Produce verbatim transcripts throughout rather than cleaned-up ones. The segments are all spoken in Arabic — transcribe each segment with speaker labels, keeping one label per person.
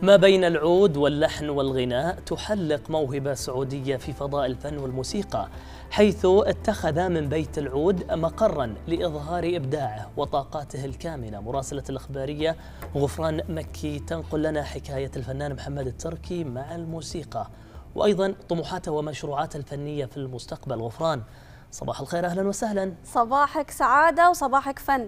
Speaker 1: ما بين العود واللحن والغناء تحلق موهبة سعودية في فضاء الفن والموسيقى، حيث اتخذ من بيت العود مقرا لإظهار إبداعه وطاقاته الكامنة. مراسلة الإخبارية غفران مكي تنقل لنا حكاية الفنان محمد التركي مع الموسيقى، وأيضا طموحاته ومشروعاته الفنية في المستقبل. غفران، صباح الخير، أهلا وسهلا.
Speaker 2: صباحك سعادة وصباحك فن.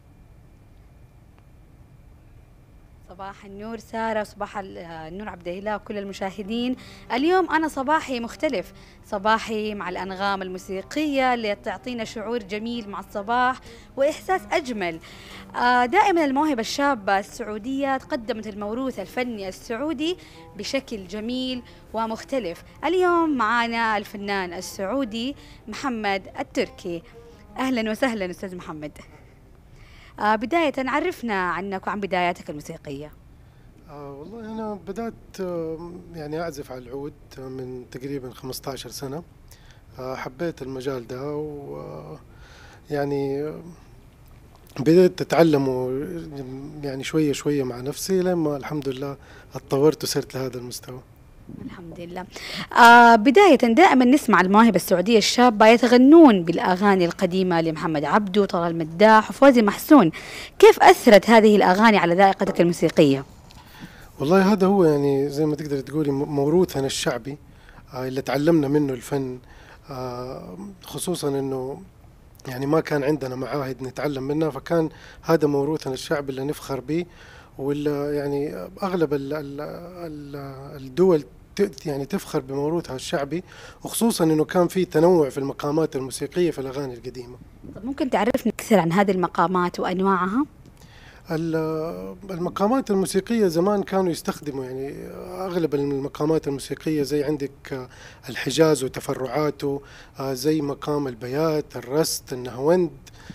Speaker 3: صباح النور سارة، وصباح النور عبد الله وكل المشاهدين. اليوم أنا صباحي مختلف، صباحي مع الأنغام الموسيقية اللي تعطينا شعور جميل مع الصباح وإحساس أجمل. دائما الموهبة الشابة السعودية قدمت الموروث الفني السعودي بشكل جميل ومختلف. اليوم معنا الفنان السعودي محمد التركي. أهلا وسهلا أستاذ محمد. آه بداية عرفنا عنك وعن بداياتك الموسيقية.
Speaker 4: آه والله أنا بدأت آه يعني أعزف على العود من تقريبا خمسة عشر سنة. آه حبيت المجال ده، ويعني آه بدأت أتعلمه يعني شوية شوية مع نفسي لما الحمد لله اتطورت وصرت لهذا المستوى.
Speaker 3: الحمد لله. آه بداية دائما نسمع المواهب السعودية الشابة يتغنون بالأغاني القديمة لمحمد عبده وطلال مداح وفوزي محسون. كيف أثرت هذه الأغاني على ذائقتك الموسيقية؟
Speaker 4: والله هذا هو يعني زي ما تقدر تقولي موروثنا الشعبي آه اللي تعلمنا منه الفن، آه خصوصا أنه يعني ما كان عندنا معاهد نتعلم منها، فكان هذا موروثنا الشعبي اللي نفخر به. ولا يعني أغلب ال ال ال الدول يعني تفخر بموروثها الشعبي، وخصوصا انه كان في تنوع في المقامات الموسيقيه في الاغاني القديمه.
Speaker 3: طب ممكن تعرفني اكثر عن هذه المقامات وانواعها؟
Speaker 4: المقامات الموسيقيه زمان كانوا يستخدموا يعني اغلب المقامات الموسيقيه زي عندك الحجاز وتفرعاته، زي مقام البيات، الرست، النهوند.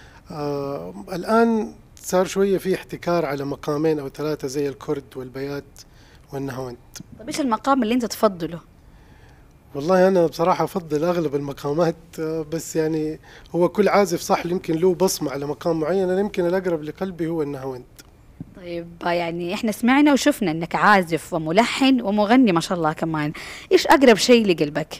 Speaker 4: الان صار شويه في احتكار على مقامين او ثلاثه زي الكرد والبيات والنهوند.
Speaker 3: طيب ايش المقام اللي انت تفضله؟
Speaker 4: والله انا بصراحه افضل اغلب المقامات، بس يعني هو كل عازف صح يمكن له بصمه على مقام معين. انا يمكن الاقرب لقلبي هو النهوند.
Speaker 3: طيب يعني احنا سمعنا وشفنا انك عازف وملحن ومغني ما شاء الله كمان، ايش اقرب شيء لقلبك؟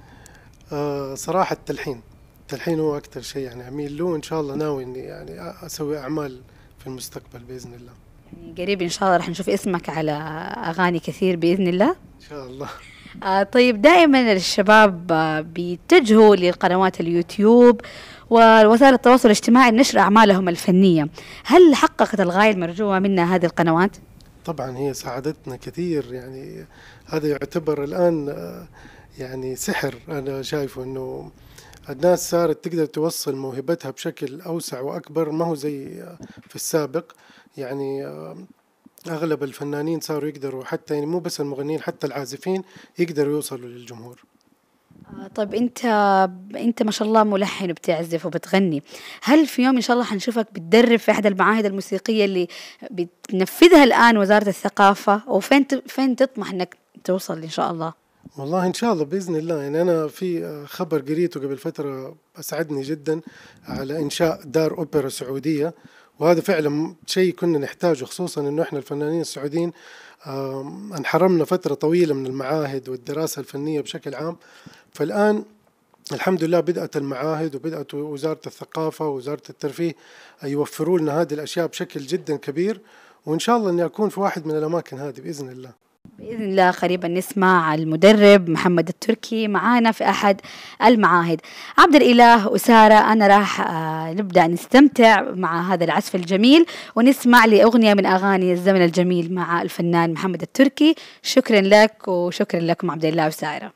Speaker 4: آه صراحه التلحين. التلحين هو اكثر شيء يعني اميل له، ان شاء الله ناوي اني يعني اسوي اعمال في المستقبل باذن الله.
Speaker 3: يعني قريب ان شاء الله راح نشوف اسمك على اغاني كثير باذن الله
Speaker 4: ان شاء الله.
Speaker 3: آه طيب دائما الشباب آه بيتجهوا لقنوات اليوتيوب ووسائل التواصل الاجتماعي لنشر اعمالهم الفنيه، هل حققت الغايه المرجوه منها هذه القنوات؟
Speaker 4: طبعا هي ساعدتنا كثير، يعني هذا يعتبر الان آه يعني سحر. انا شايفه انه الناس صارت تقدر توصل موهبتها بشكل أوسع وأكبر، ما هو زي في السابق. يعني أغلب الفنانين صاروا يقدروا، حتى يعني مو بس المغنيين حتى العازفين يقدروا يوصلوا للجمهور.
Speaker 3: طيب أنت أنت ما شاء الله ملحن وبتعزف وبتغني، هل في يوم إن شاء الله حنشوفك بتدرب في إحدى المعاهد الموسيقية اللي بتنفذها الآن وزارة الثقافة، وفين فين تطمح إنك توصل إن شاء الله؟
Speaker 4: والله إن شاء الله بإذن الله. يعني أنا في خبر قريته قبل فترة أسعدني جدا على إنشاء دار أوبرا سعودية، وهذا فعلا شيء كنا نحتاجه، خصوصا إنه إحنا الفنانين السعوديين انحرمنا فترة طويلة من المعاهد والدراسة الفنية بشكل عام. فالآن الحمد لله بدأت المعاهد وبدأت وزارة الثقافة ووزارة الترفيه يوفروا لنا هذه الأشياء بشكل جدا كبير، وإن شاء الله أني أكون في واحد من الأماكن هذه بإذن الله.
Speaker 3: بإذن الله قريبا نسمع المدرب محمد التركي معانا في أحد المعاهد. عبد الإله وسارة، أنا راح نبدأ نستمتع مع هذا العزف الجميل ونسمع لأغنية من أغاني الزمن الجميل مع الفنان محمد التركي. شكرا لك وشكرا لكم عبد الله وسارة.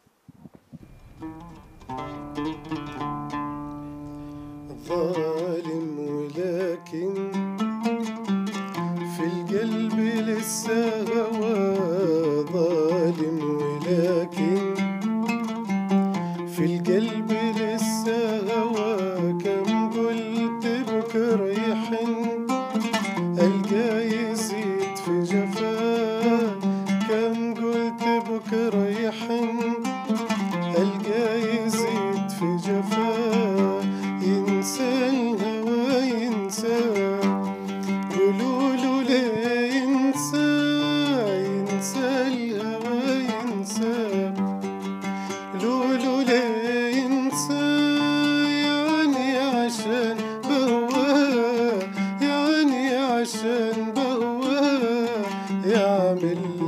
Speaker 4: ظالم ولكن في القلب لسه هوى، ظالم ولكن في القلب لسه هوى، كم قلت بكرة يحن ألقى يزيد في جفاه، كم قلت بكرة يحن ألقى يزيد في جفاه، ينسى الهوى ينسى، قولوا له ليه ينسى. بهواه يعمل